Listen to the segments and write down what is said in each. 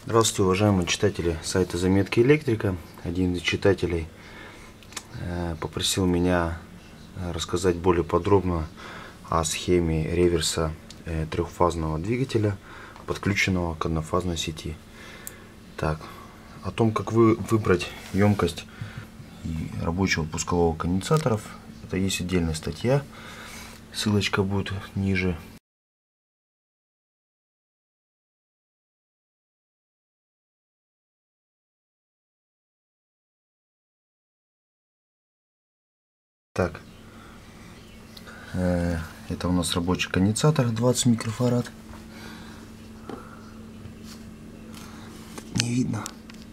Здравствуйте, уважаемые читатели сайта Заметки Электрика. Один из читателей попросил меня рассказать более подробно о схеме реверса трехфазного двигателя, подключенного к однофазной сети. Так, о том, как выбрать емкость рабочего пускового конденсаторов, это есть отдельная статья, ссылочка будет ниже. Так, это у нас рабочий конденсатор 20 микрофарад. Не видно.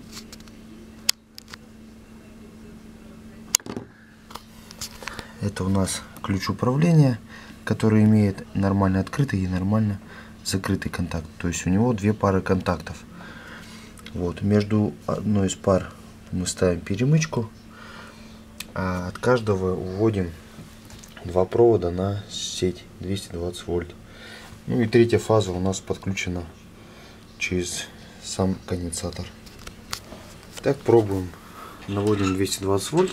Это у нас ключ управления, который имеет нормально открытый и нормально закрытый контакт. То есть у него две пары контактов. Вот, между одной из пар мы ставим перемычку, а от каждого уводим два провода на сеть 220 вольт. Ну и третья фаза у нас подключена через сам конденсатор. Так, пробуем. Наводим 220 вольт.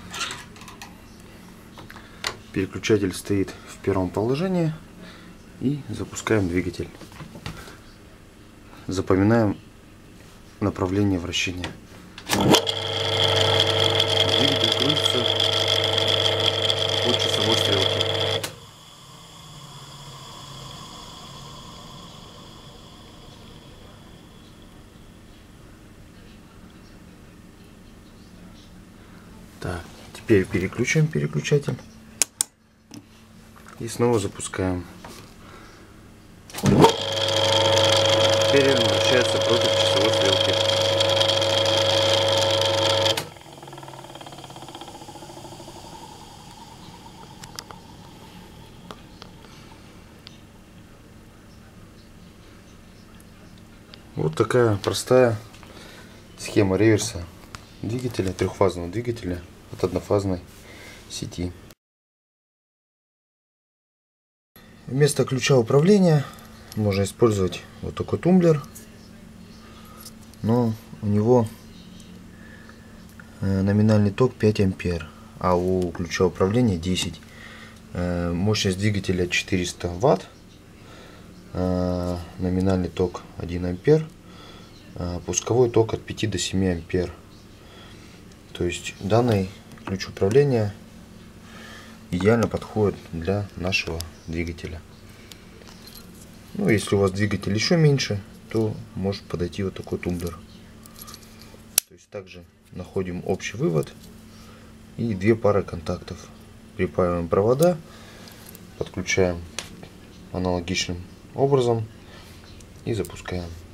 Переключатель стоит в первом положении. И запускаем двигатель. Запоминаем направление вращения. Двигатель крутится по часовой стрелке. Так, теперь переключаем переключатель. И снова запускаем. Теперь он вращается против часовой стрелки. Вот такая простая схема реверса двигателя, трехфазного двигателя от однофазной сети. Вместо ключа управления можно использовать вот такой тумблер, но у него номинальный ток 5 ампер, а у ключа управления 10. Мощность двигателя 400 ватт, номинальный ток 1 ампер, пусковой ток от 5 до 7 ампер. То есть данный ключ управления идеально подходит для нашего двигателя. Ну, если у вас двигатель еще меньше, то может подойти вот такой тумблер. То есть также находим общий вывод и две пары контактов. Припаиваем провода, подключаем аналогичным образом и запускаем.